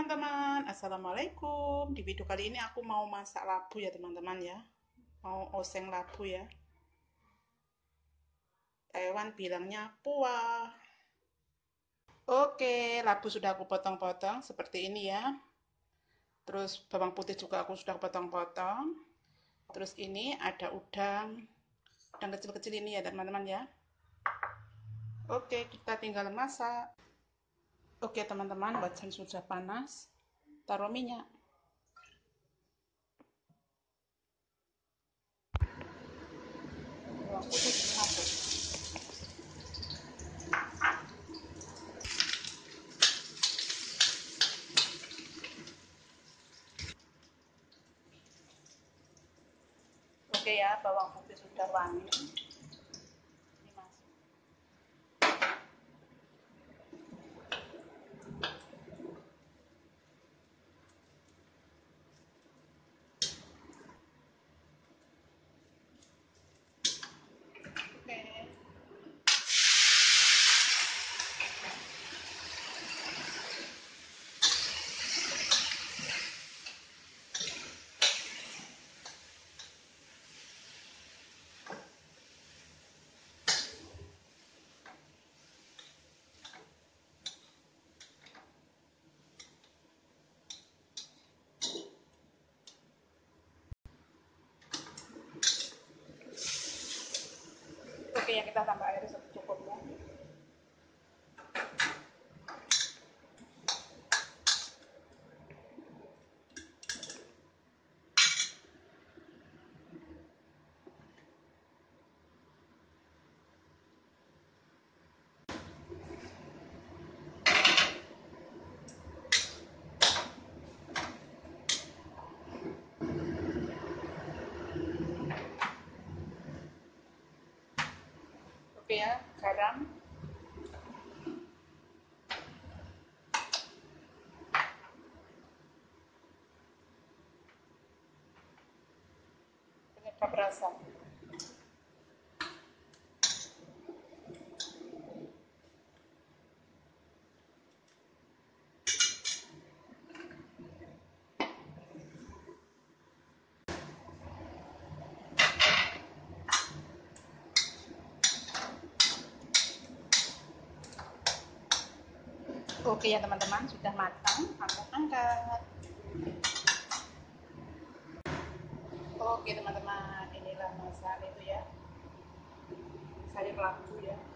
teman-teman, Assalamualaikum. Di video kali ini aku mau masak labu ya teman-teman ya. Mau oseng labu ya. Taiwan bilangnya puah. Oke, labu sudah aku potong-potong seperti ini ya. Terus bawang putih juga aku sudah potong-potong. Terus ini ada udang kecil-kecil ini ya teman-teman ya. Oke, kita tinggal masak. Oke teman-teman, wajan sudah panas. Taruh minyak. Bawang putih dimasuk. Oke ya, bawang putih sudah wangi. Dimasuk. Oke. Oke, yang kita tambah air secukupnya. Oke ya, garam. Penyedap rasa. Oke ya teman-teman, sudah matang, aku angkat. Oke teman-teman, inilah masakan itu ya, sayur labu ya.